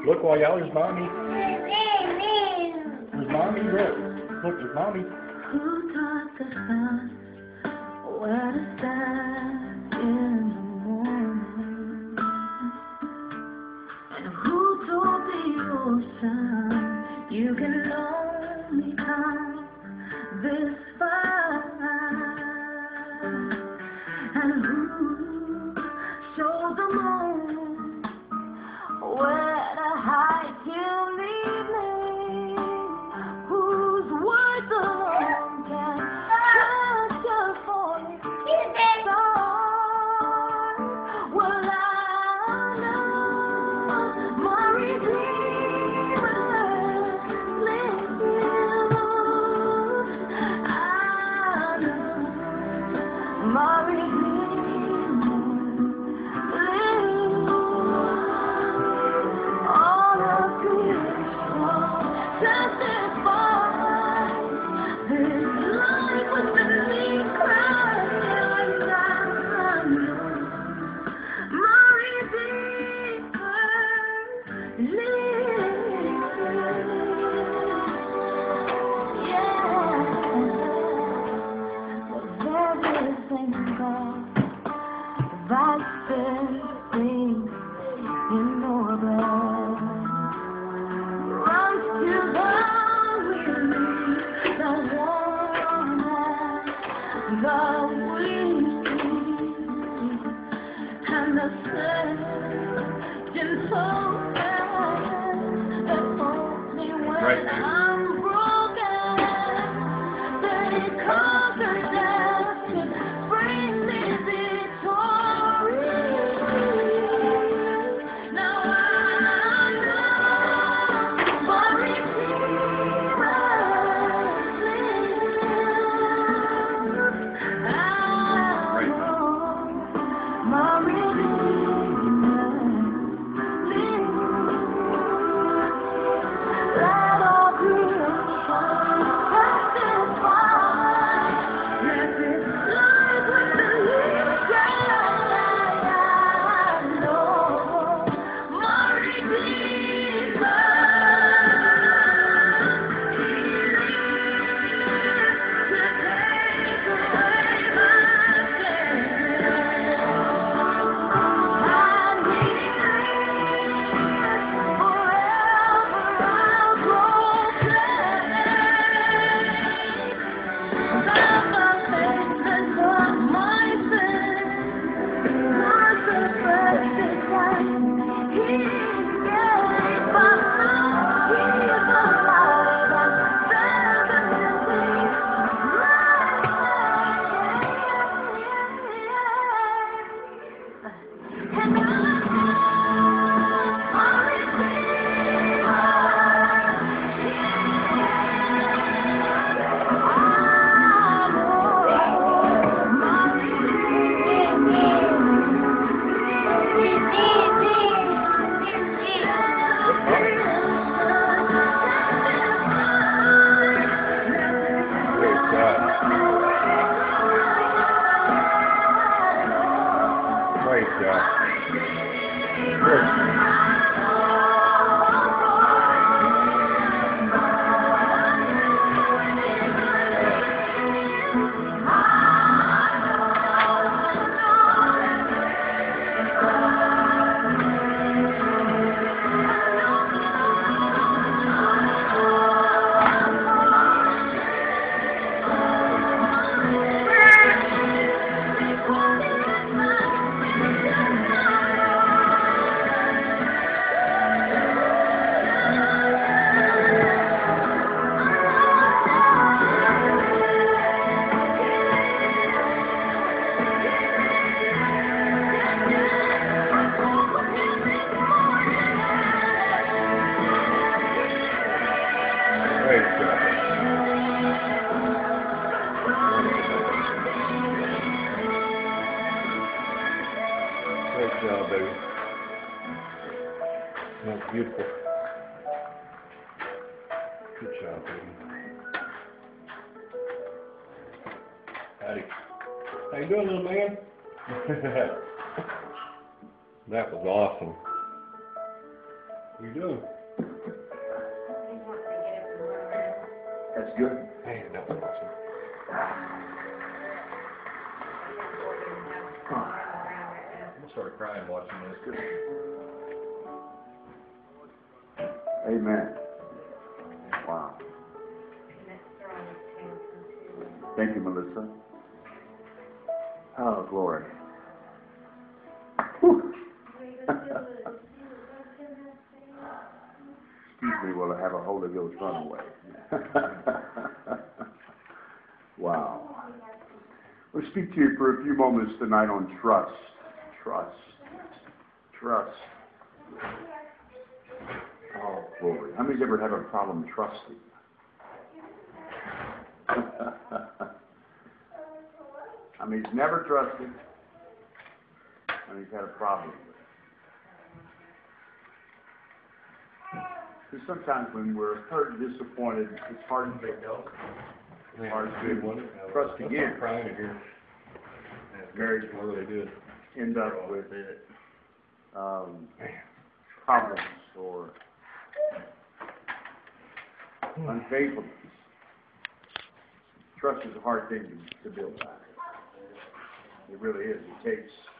Look, while y'all, there's Mommy. There's Mommy, look. Look, there's Mommy. Who taught the sun where to stand in the morning? And who told the ocean you can only come this far? And who showed the moon where to hide till evening? Whose words alone can touch your falling star? Well, I know my Redeemer lives. I know my Redeemer. Right, I'm broken, that it conquers death to bring me victory. Now I know my Redeemer lives. I know my Redeemer. Great job. Good. Great job. Great job, baby. That's beautiful. Good job, baby. Howdy. How you doing, little man? That was awesome. You doing? That's good. Man, that was awesome. I'm gonna start crying watching this. Amen. Wow. Thank you, Melissa. Oh, glory. Whew. Excuse me while I have a Holy Ghost runaway. Wow. We'll speak to you for a few moments tonight on trust. Trust. Trust. Oh, glory. How many's ever had a problem trusting? I mean, he's never trusted, and he's had a problem with it. Because sometimes when we're hurt and disappointed, it's hard to say no. Man, Hard it's to good, wasn't it? trust I'm again. crying in here. Marriage It's really good. end up with problems or unfaithfulness. Trust is a hard thing to build back. It really is. It takes